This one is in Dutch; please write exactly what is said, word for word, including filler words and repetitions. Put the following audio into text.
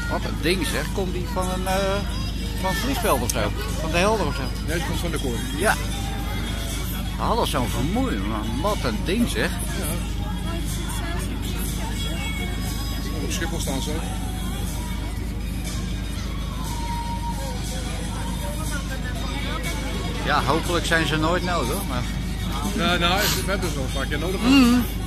Wat een ding zeg, komt die van een uh, van Vliesveld of zo? Van de Helder of zo? Nee, het komt van de kooi. Ja. We hadden zo'n vermoei, maar wat een ding zeg. Ja. Op Schiphol staan ze ook. Ja, hopelijk zijn ze nooit nodig, maar... Ja, nou, we hebben ze wel een paar keer nodig. Mm.